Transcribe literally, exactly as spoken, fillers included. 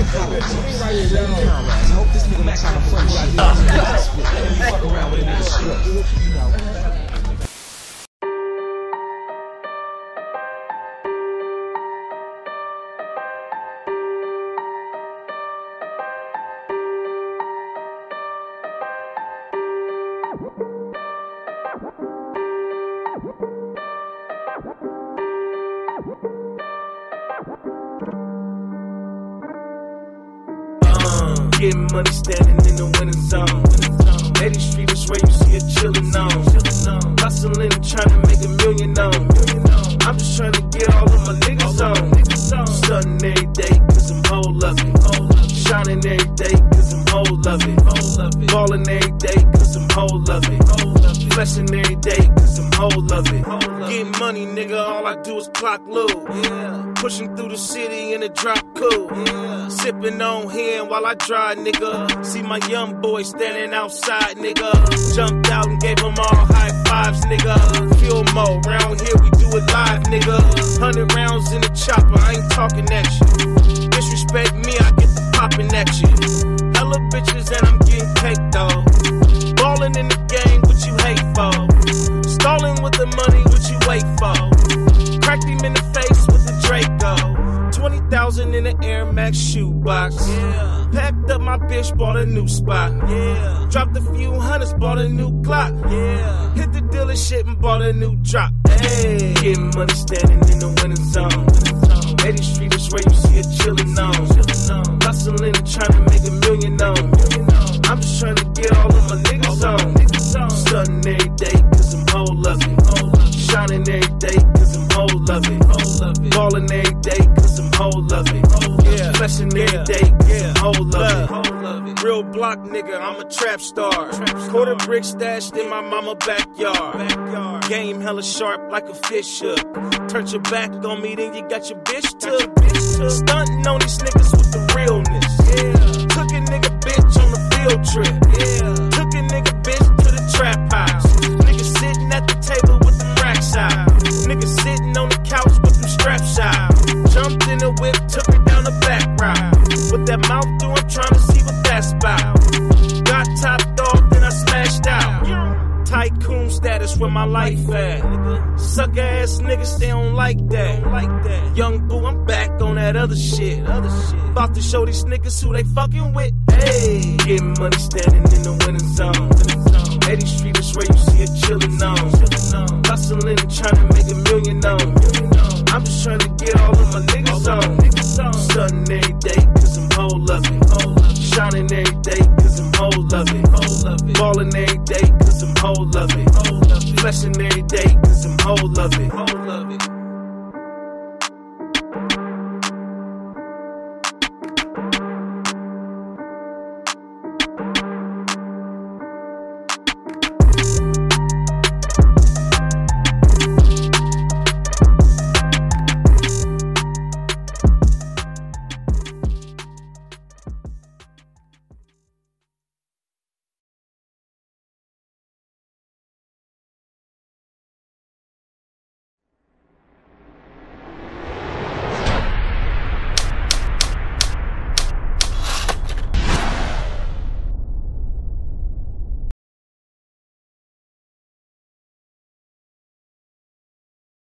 I hope this nigga match my friendship. Fuck around with a nigga strip, you know. Getting money standing in the winning zone. eighty Street is where you see a chillin' on. Hustling, trying to make a million on. I'm just trying to get all of my niggas on. Stunning every day cause I'm whole of it. Shining every day cause I'm whole of it. Ballin' every day cause I'm whole of it. Flexing every day cause I'm whole of it. Getting money, nigga, all I do is clock loot. Pushing through the city in a drop cool. Sipping on hen while I drive, nigga. See my young boy standing outside, nigga. Jumped out and gave them all high fives, nigga. Fuel mode, round here we do it live, nigga. Hundred rounds in the chopper, I ain't talking at you. Disrespect me, I get the popping at you. Hella bitches and I'm getting cake though. Ballin' in the game, what you hate for? Stalling with the money, what you wait for? Cracked him in the face with the Draco. twenty thousand in the Air Max shoebox. Yeah. Packed up my bitch, bought a new spot. Yeah. Dropped a few hundreds, bought a new Glock. Yeah. Hit the dealership and bought a new drop. Hey. Getting money standing in the winning zone. eighty Street is where you see a chillin' on. Hustling, trying to make a million on. I'm just trying to get all of my niggas on. Stunning every day cause I'm whole of it. Shining every day cause I'm whole of it. Ballin' every day cause I'm whole of it. Yeah. Flexing every day cause I'm whole of it. Real block nigga, I'm a trap star. Quarter brick stashed in my mama backyard. Game hella sharp like a fish hook. Turn your back on me, then you got your bitch took. Stunting on these niggas with the realness. Yeah. Took a nigga bitch on the field trip. Yeah. Took a nigga bitch to the trap house. Nigga sitting at the table with them racks out. Nigga sitting on the couch with them straps out. Jumped in the whip, took her down the back route. With that mouth through, I'm trying to see what that's about. Got topped off, then I smashed out. Tycoon status where my life at. Sucker ass niggas, they don't like that. Like that. Young boo, I'm back on that other shit. Other shit. About to show these niggas who they fucking with. Hey, getting money standing in the winning zone. eighty Street is where you see a chillin' on. Hustling, trying to make a million on. I'm just trying to get all of my niggas on.